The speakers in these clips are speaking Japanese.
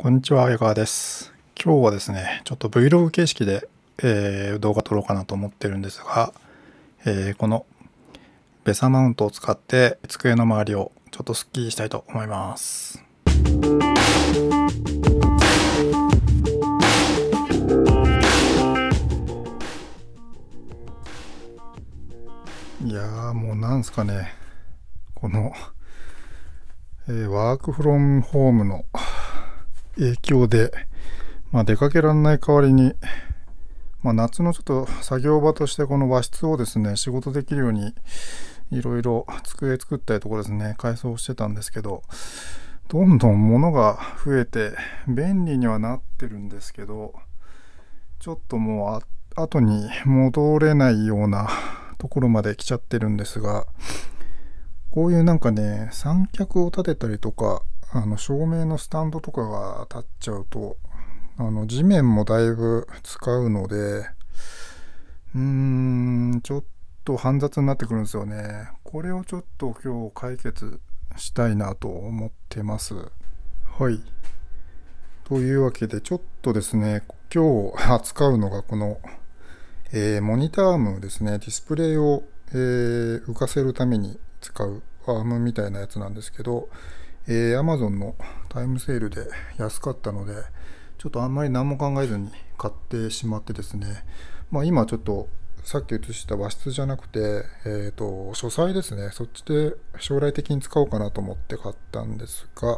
こんにちは、江川です。今日はですね、ちょっと Vlog 形式で、動画撮ろうかなと思ってるんですが、このベサマウントを使って机の周りをちょっとスッキリしたいと思います。いやーもうなんすかね、この、ワークフロムホームの影響で、出かけられない代わりに、夏のちょっと作業場としてこの和室をですね、仕事できるようにいろいろ机作ったりとかですね、改装してたんですけど、どんどん物が増えて便利にはなってるんですけど、ちょっともう後に戻れないようなところまで来ちゃってるんですが、こういうなんかね、三脚を立てたりとか、照明のスタンドとかが立っちゃうと、地面もだいぶ使うので、ちょっと煩雑になってくるんですよね。これをちょっと今日解決したいなと思ってます。はい。というわけで、ちょっとですね、今日扱うのがこの、モニターアームですね、ディスプレイを、浮かせるために使うアームみたいなやつなんですけど、Amazon のタイムセールで安かったので、ちょっとあんまり何も考えずに買ってしまってですね、今ちょっとさっき映した和室じゃなくて、書斎ですね、そっちで将来的に使おうかなと思って買ったんですが、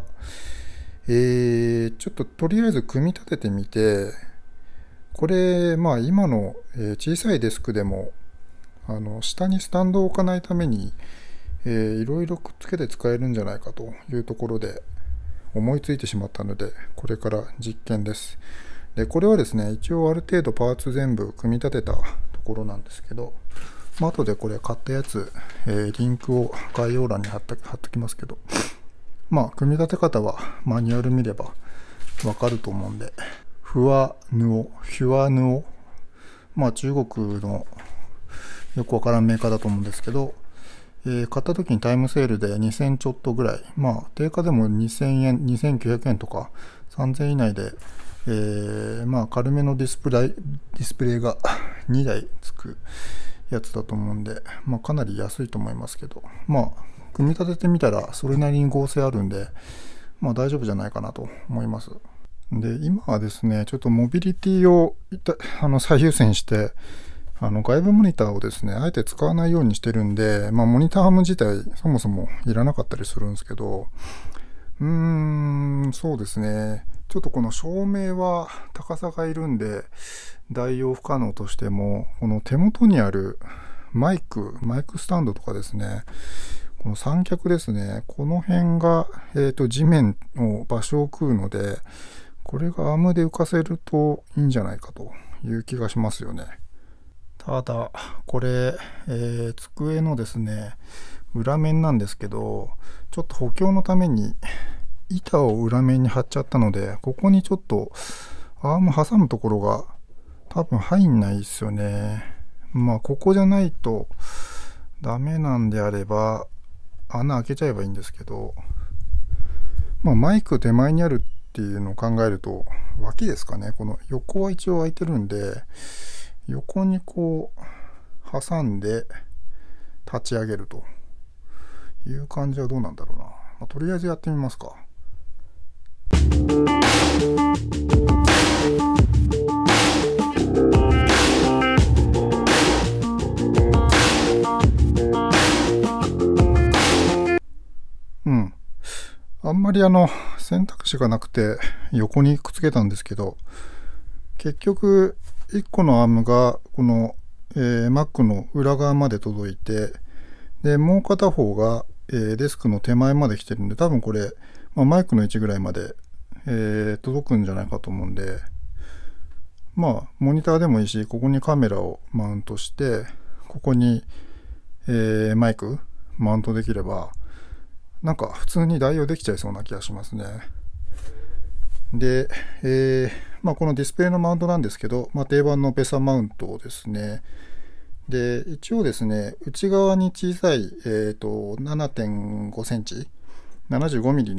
ちょっととりあえず組み立ててみて、これ、今の小さいデスクでも、下にスタンドを置かないために、いろいろくっつけて使えるんじゃないかというところで思いついてしまったので、これから実験です。で、これはですね、一応ある程度パーツ全部組み立てたところなんですけど、後でこれ買ったやつ、リンクを概要欄に貼っときますけど、組み立て方はマニュアル見ればわかると思うんで、ヒュアヌオ、中国のよくわからんメーカーだと思うんですけど、買った時にタイムセールで2000ちょっとぐらい、定価でも2000円、2900円とか3000円以内で、軽めのディスプレイが2台つくやつだと思うんで、かなり安いと思いますけど、組み立ててみたらそれなりに合成あるんで、大丈夫じゃないかなと思います。で、今はですね、ちょっとモビリティを最優先して、外部モニターをですね、あえて使わないようにしてるんで、モニターハム自体そもそもいらなかったりするんですけど、そうですね。ちょっとこの照明は高さがいるんで、代用不可能としても、この手元にあるマイクスタンドとかですね、この三脚ですね、この辺が、地面の場所を食うので、これがアームで浮かせるといいんじゃないかという気がしますよね。ただ、これ、机のですね、裏面なんですけど、ちょっと補強のために板を裏面に貼っちゃったので、ここにちょっとアーム挟むところが多分入んないですよね。ここじゃないとダメなんであれば、穴開けちゃえばいいんですけど、マイク手前にあるっていうのを考えると、脇ですかね。この横は一応開いてるんで、横にこう挟んで立ち上げるという感じはどうなんだろうな。とりあえずやってみますか。あんまり選択肢がなくて横にくっつけたんですけど、結局1個のアームがこの、Mac の裏側まで届いて、でもう片方が、デスクの手前まで来てるんで、多分これ、マイクの位置ぐらいまで、届くんじゃないかと思うんで、モニターでもいいし、ここにカメラをマウントして、ここに、マイクマウントできれば、なんか普通に代用できちゃいそうな気がしますね。で、このディスプレイのマウントなんですけど、定番のベサマウントですね。で、一応ですね、内側に小さい、7.5 センチ、75ミリの、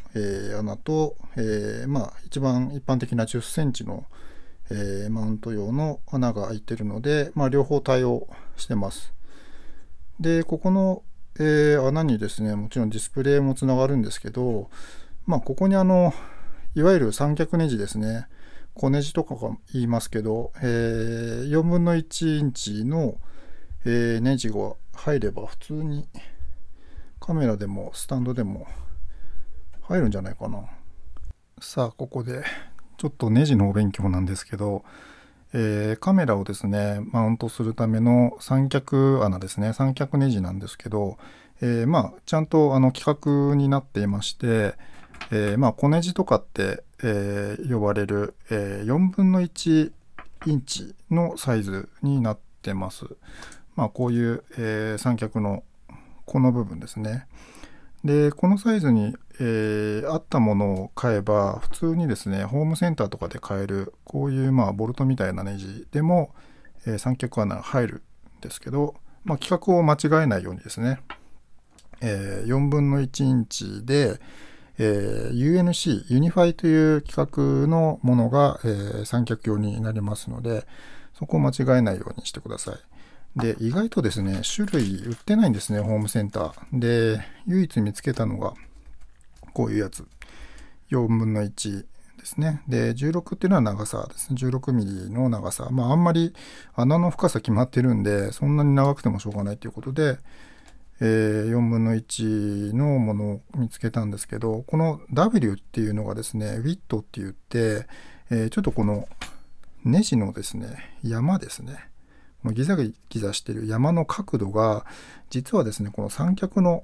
穴と、一番一般的な10センチの、マウント用の穴が開いてるので、両方対応してます。で、ここの、穴にですね、もちろんディスプレイもつながるんですけど、ここにいわゆる三脚ネジですね、小ネジとかが言いますけど、4分の1インチの、ネジが入れば普通にカメラでもスタンドでも入るんじゃないかな。さあ、ここでちょっとネジのお勉強なんですけど、カメラをですねマウントするための三脚穴ですね、三脚ネジなんですけど、ちゃんと規格になっていまして、小ネジとかって、呼ばれる、4分の1インチのサイズになってます。こういう、三脚のこの部分ですね。で、このサイズに、合ったものを買えば、普通にですね、ホームセンターとかで買える、こういうボルトみたいなネジでも、三脚穴入るんですけど、規格を間違えないようにですね、4分の1インチで、UNC、ユニファイという規格のものが、三脚用になりますので、そこを間違えないようにしてください。で、意外とですね、種類売ってないんですね、ホームセンター。で、唯一見つけたのが、こういうやつ。4分の1ですね。で、16っていうのは長さですね。16ミリの長さ。あんまり穴の深さ決まってるんで、そんなに長くてもしょうがないということで、4分の1のものを見つけたんですけど、この W っていうのがですね、ウィットって言って、ちょっとこのネジのですね、山ですね。ギザギザしてる山の角度が実はですね、この三脚の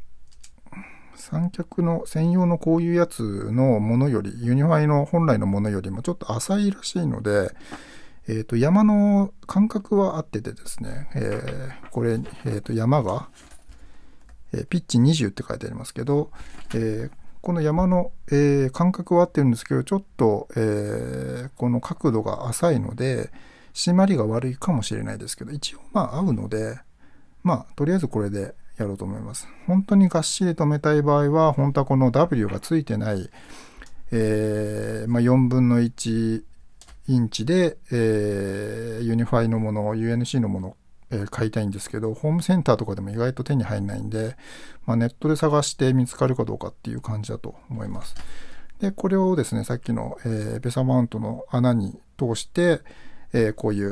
専用のこういうやつのものより、ユニファイの本来のものよりもちょっと浅いらしいので、山の間隔は合っててですね、これ、山が、ピッチ20って書いてありますけど、この山の、間隔は合ってるんですけど、ちょっと、この角度が浅いので、締まりが悪いかもしれないですけど、一応合うので、とりあえずこれでやろうと思います。本当にがっしり留めたい場合は、本当はこの W がついてない、4分の1インチで、ユニファイのもの、UNC のものを、買いたいんですけど、ホームセンターとかでも意外と手に入らないんで、ネットで探して見つかるかどうかっていう感じだと思います。で、これをですね、さっきの、ベサマウントの穴に通して、こういう、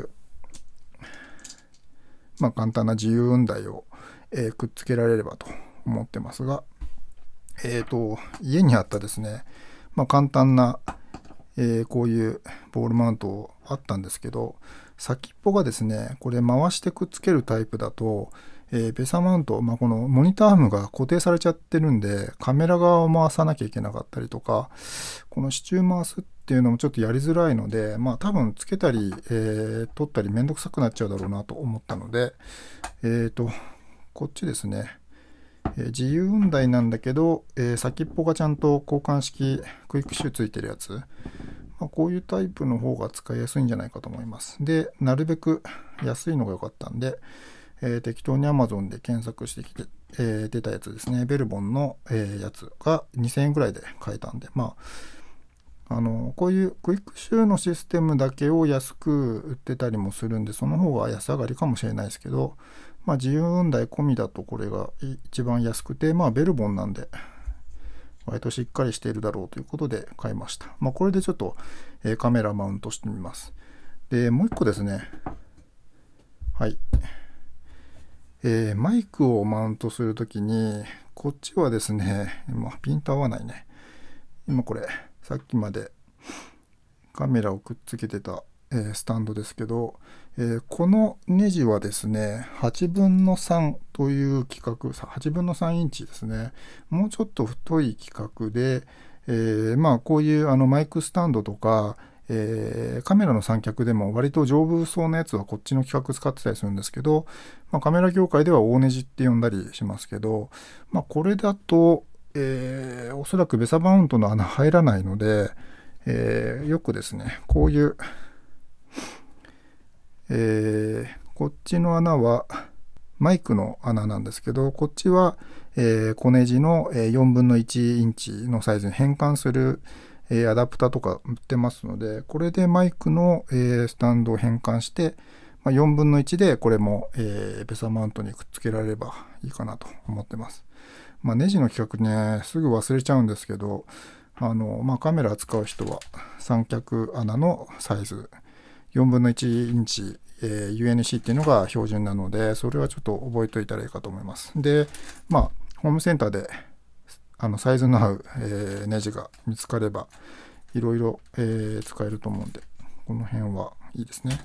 簡単な自由雲台を、くっつけられればと思ってますが、家にあったですね、簡単な、こういうボールマウントあったんですけど、先っぽがですね、これ回してくっつけるタイプだと、ベサマウント、このモニターアームが固定されちゃってるんで、カメラ側を回さなきゃいけなかったりとか、この支柱回すっていうのもちょっとやりづらいので、多分つけたり、取ったりめんどくさくなっちゃうだろうなと思ったので、こっちですね、自由雲台なんだけど、先っぽがちゃんと交換式クイックシューついてるやつ、こういうタイプの方が使いやすいんじゃないかと思います。で、なるべく安いのが良かったんで、適当に Amazon で検索してきて、出たやつですね、ベルボンの、やつが2000円ぐらいで買えたんで、こういうクイックシューのシステムだけを安く売ってたりもするんで、その方が安上がりかもしれないですけど、自由雲台込みだとこれが一番安くて、ベルボンなんで、割としっかりしているだろうということで買いました。これでちょっと、カメラマウントしてみます。で、もう一個ですね。はい。マイクをマウントするときに、こっちはですね、ピント合わないね。今これ、さっきまでカメラをくっつけてた、スタンドですけど、このネジはですね、8分の3という規格、8分の3インチですね。もうちょっと太い規格で、こういうマイクスタンドとか、カメラの三脚でも割と丈夫そうなやつはこっちの規格使ってたりするんですけど、カメラ業界では大ネジって呼んだりしますけど、これだと、おそらくベサマウントの穴入らないので、よくですね、こういう、こっちの穴はマイクの穴なんですけど、こっちは、 小ネジの4分の1インチのサイズに変換するアダプタとか売ってますので、これでマイクのスタンドを変換して、4分の1でこれもベサマウントにくっつけられればいいかなと思ってます。ネジの規格ね、すぐ忘れちゃうんですけど、カメラ使う人は三脚穴のサイズ4分の1インチ、UNC っていうのが標準なので、それはちょっと覚えておいたらいいかと思います。で、ホームセンターでサイズの合う、ネジが見つかればいろいろ使えると思うんで、この辺はいいですね。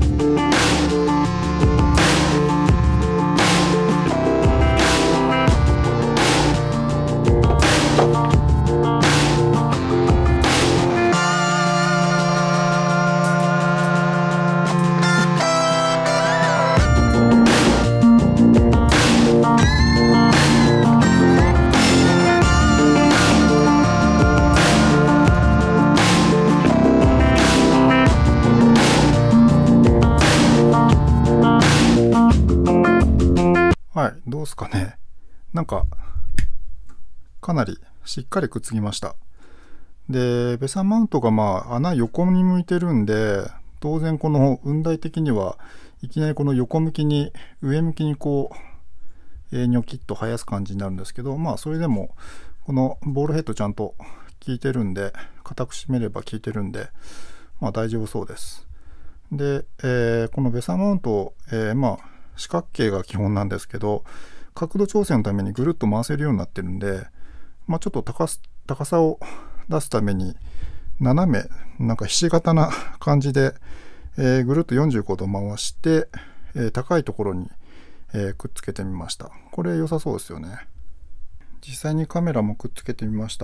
はい、どうですかね。なんか、かなりしっかりくっつきました。で、ベサマウントが穴横に向いてるんで、当然この雲台的にはいきなりこの横向きに、上向きにこう、ニョキッと生やす感じになるんですけど、それでも、このボールヘッドちゃんと効いてるんで、固く締めれば効いてるんで、大丈夫そうです。で、このベサマウント、四角形が基本なんですけど、角度調整のためにぐるっと回せるようになってるんで、ちょっと高さを出すために斜めなんかひし形な感じで、ぐるっと45度回して、高いところに、くっつけてみました。これ良さそうですよね。実際にカメラもくっつけてみました。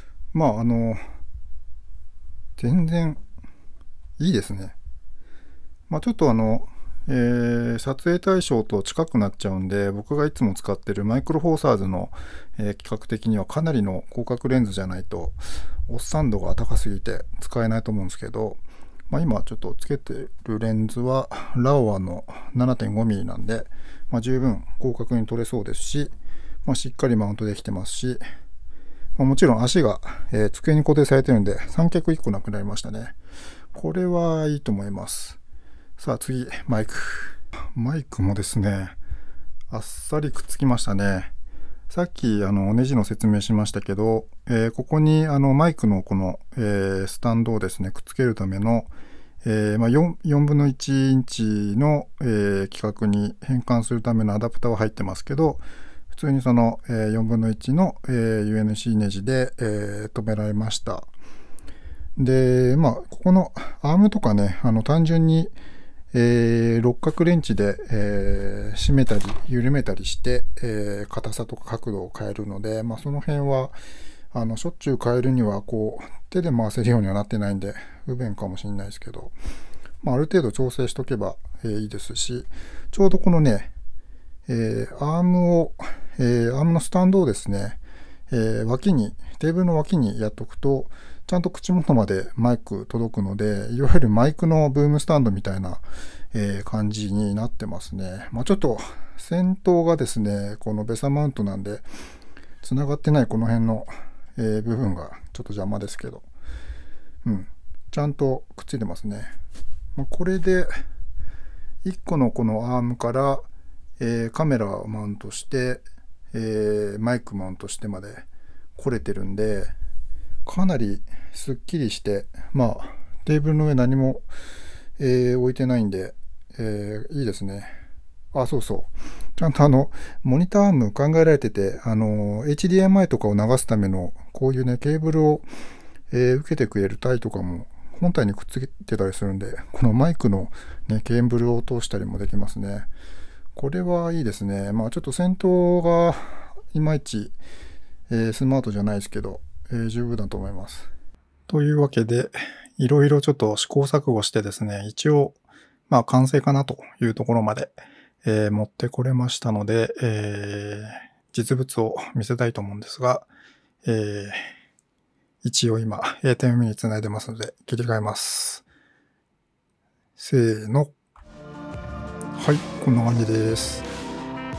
全然いいですね。ちょっと撮影対象と近くなっちゃうんで、僕がいつも使ってるマイクロフォーサーズの、規格的にはかなりの広角レンズじゃないとオッサン度が高すぎて使えないと思うんですけど、今ちょっとつけてるレンズはラオワの 7.5mm なんで、十分広角に撮れそうですし、しっかりマウントできてますし、もちろん足が、机に固定されてるんで三脚1個なくなりましたね。これはいいと思います。さあ次、マイクもですね、あっさりくっつきましたね。さっきネジの説明しましたけど、ここにマイクのこの、スタンドをですねくっつけるための、4分の1インチの、規格に変換するためのアダプターは入ってますけど、普通にその、4分の1の、UNC ネジで、止められました。で、ここのアームとかね、単純に六角レンチで、締めたり緩めたりして、硬さとか角度を変えるので、その辺はしょっちゅう変えるにはこう手で回せるようにはなってないんで不便かもしれないですけど、ある程度調整しとけば、いいですし、ちょうどこのね、アームのスタンドをですね、テーブルの脇にやっとくとちゃんと口元までマイク届くので、いわゆるマイクのブームスタンドみたいな、感じになってますね。ちょっと先頭がですね、このベサマウントなんで繋がってないこの辺の、部分がちょっと邪魔ですけど、ちゃんとくっついてますね。これで1個のこのアームから、カメラをマウントして、マイクマウントしてまで来れてるんで、かなりすっきりして、テーブルの上何も、置いてないんで、いいですね。そうそう。ちゃんとモニターアーム考えられてて、HDMI とかを流すための、こういうね、ケーブルを、受けてくれる台とかも本体にくっつけてたりするんで、このマイクの、ね、ケーブルを通したりもできますね。これはいいですね。ちょっと先頭がいまいち、スマートじゃないですけど、十分だと思います。というわけで、いろいろちょっと試行錯誤してですね、一応、完成かなというところまで、持ってこれましたので、実物を見せたいと思うんですが、一応今 ATEM につないでますので切り替えます。せーの。はい、こんな感じです。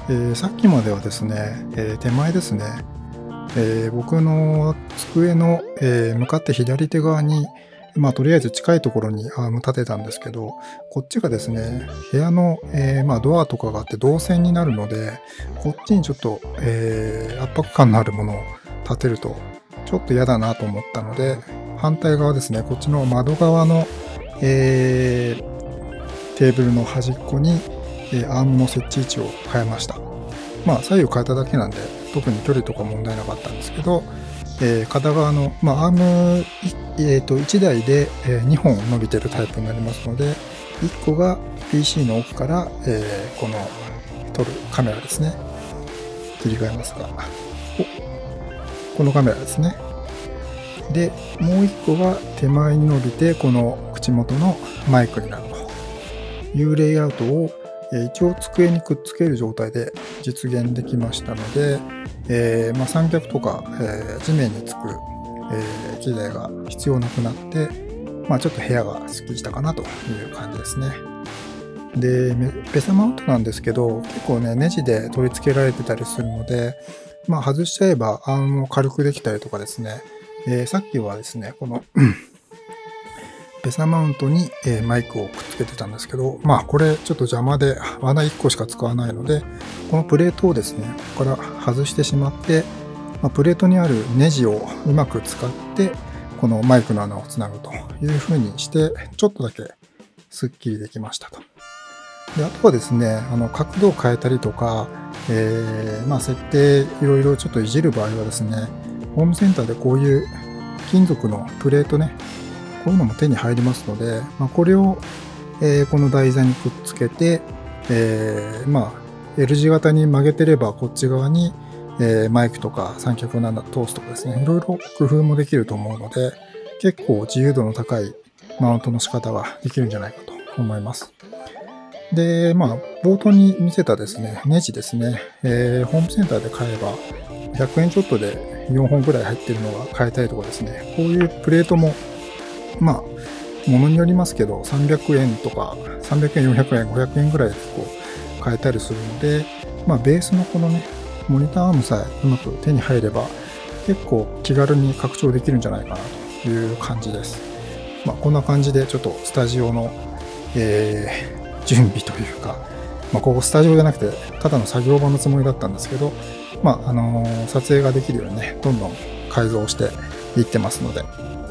さっきまではですね、手前ですね、僕の机の、向かって左手側に、とりあえず近いところにアーム立てたんですけど、こっちがですね、部屋の、ドアとかがあって動線になるので、こっちにちょっと、圧迫感のあるものを立てるとちょっと嫌だなと思ったので、反対側ですね、こっちの窓側の、テーブルの端っこに、アームの設置位置を変えました。左右変えただけなんで特に距離とか問題なかったんですけど、片側の、アーム、1台で、2本伸びてるタイプになりますので、1個が PC の奥から、この撮るカメラですね。切り替えますが、このカメラですね。で、もう1個が手前に伸びてこの口元のマイクになるというレイアウトを一応机にくっつける状態で実現できましたので、三脚とか、地面につく、機材が必要なくなって、ちょっと部屋がすっきりしたかなという感じですね。で、ペサマウントなんですけど、結構ね、ネジで取り付けられてたりするので、外しちゃえばアームも軽くできたりとかですね、さっきはですね、このペサマウントにマイクをくっつけてたんですけど、これちょっと邪魔で穴1個しか使わないので、このプレートをですね、ここから外してしまって、プレートにあるネジをうまく使って、このマイクの穴をつなぐという風にして、ちょっとだけスッキリできましたと。で、あとはですね、角度を変えたりとか、設定いろいろちょっといじる場合はですね、ホームセンターでこういう金属のプレートね、こういうのも手に入りますので、これを、この台座にくっつけて、L 字型に曲げてればこっち側に、マイクとか三脚なんだ通すとかですね、いろいろ工夫もできると思うので、結構自由度の高いマウントの仕方ができるんじゃないかと思います。で、冒頭に見せたですね、ネジですね、ホームセンターで買えば100円ちょっとで4本ぐらい入ってるのが買えたりとかですね、こういうプレートもものによりますけど、300円とか、300円、400円、500円ぐらいで買えたりするので、ベースのこのね、モニターアームさえうまく手に入れば、結構気軽に拡張できるんじゃないかなという感じです。こんな感じでちょっとスタジオの、準備というか、ここスタジオじゃなくて、ただの作業場のつもりだったんですけど、撮影ができるようにね、どんどん改造していってますので、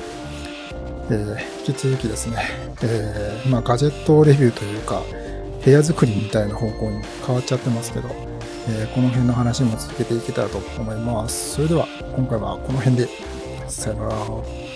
引き続きですね、ガジェットレビューというか部屋作りみたいな方向に変わっちゃってますけど、この辺の話も続けていけたらと思います。それでは今回はこの辺で、さよなら。